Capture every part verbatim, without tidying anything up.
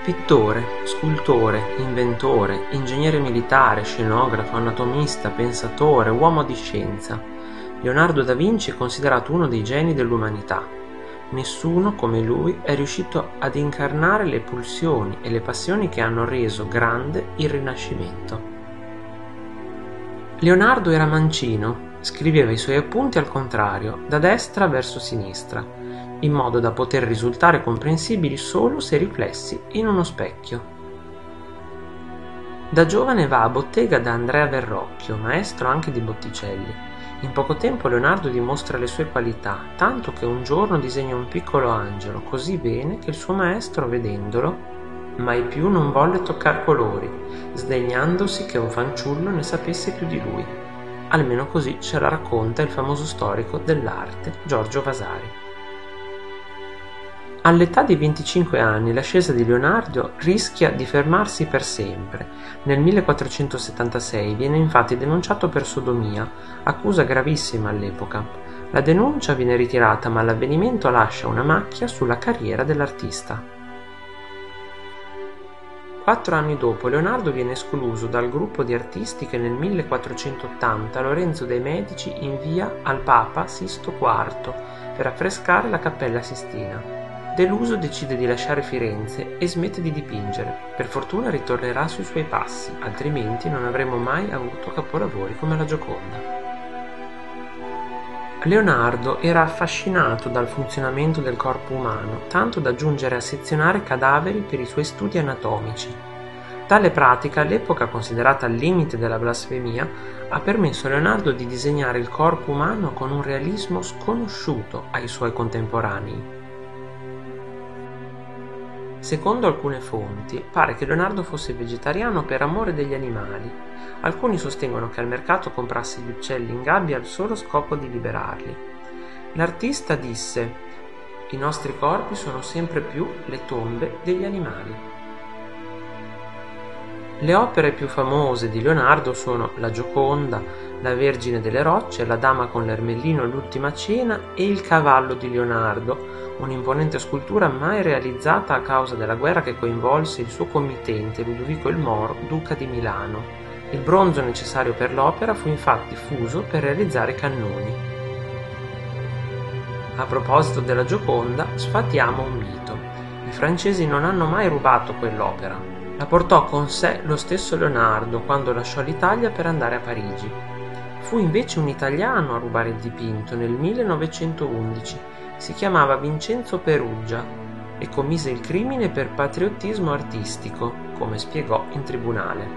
Pittore, scultore, inventore, ingegnere militare, scenografo, anatomista, pensatore, uomo di scienza, Leonardo da Vinci è considerato uno dei geni dell'umanità. Nessuno come lui è riuscito ad incarnare le pulsioni e le passioni che hanno reso grande il Rinascimento. Leonardo era mancino, scriveva i suoi appunti al contrario, da destra verso sinistra, in modo da poter risultare comprensibili solo se riflessi in uno specchio. Da giovane va a bottega da Andrea Verrocchio, maestro anche di Botticelli. In poco tempo Leonardo dimostra le sue qualità, tanto che un giorno disegna un piccolo angelo così bene che il suo maestro, vedendolo, mai più non volle toccar colori, sdegnandosi che un fanciullo ne sapesse più di lui. Almeno così ce la racconta il famoso storico dell'arte Giorgio Vasari. All'età di venticinque anni l'ascesa di Leonardo rischia di fermarsi per sempre. Nel millequattrocentosettantasei viene infatti denunciato per sodomia, accusa gravissima all'epoca. La denuncia viene ritirata, ma l'avvenimento lascia una macchia sulla carriera dell'artista. Quattro anni dopo Leonardo viene escluso dal gruppo di artisti che nel millequattrocentottanta Lorenzo de' Medici invia al Papa Sisto quarto per affrescare la Cappella Sistina. Deluso decide di lasciare Firenze e smette di dipingere. Per fortuna ritornerà sui suoi passi, altrimenti non avremmo mai avuto capolavori come la Gioconda. Leonardo era affascinato dal funzionamento del corpo umano, tanto da giungere a sezionare cadaveri per i suoi studi anatomici. Tale pratica, all'epoca considerata al limite della blasfemia, ha permesso a Leonardo di disegnare il corpo umano con un realismo sconosciuto ai suoi contemporanei. Secondo alcune fonti, pare che Leonardo fosse vegetariano per amore degli animali. Alcuni sostengono che al mercato comprasse gli uccelli in gabbia al solo scopo di liberarli. L'artista disse: «I nostri corpi sono sempre più le tombe degli animali». Le opere più famose di Leonardo sono La Gioconda, La Vergine delle Rocce, La Dama con l'Ermellino, L'Ultima Cena e Il Cavallo di Leonardo, un'imponente scultura mai realizzata a causa della guerra che coinvolse il suo committente Ludovico il Moro, duca di Milano. Il bronzo necessario per l'opera fu infatti fuso per realizzare i cannoni. A proposito della Gioconda, sfatiamo un mito. I francesi non hanno mai rubato quell'opera. La portò con sé lo stesso Leonardo quando lasciò l'Italia per andare a Parigi. Fu invece un italiano a rubare il dipinto nel millenovecentoundici. Si chiamava Vincenzo Peruggia e commise il crimine per patriottismo artistico, come spiegò in tribunale.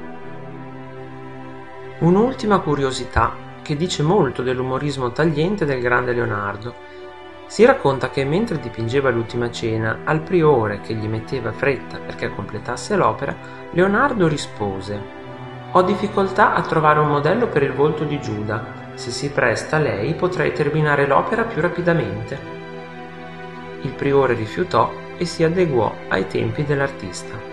Un'ultima curiosità che dice molto dell'umorismo tagliente del grande Leonardo. Si racconta che mentre dipingeva l'Ultima Cena, al priore che gli metteva fretta perché completasse l'opera, Leonardo rispose: «Ho difficoltà a trovare un modello per il volto di Giuda. Se si presta lei potrei terminare l'opera più rapidamente». Il priore rifiutò e si adeguò ai tempi dell'artista.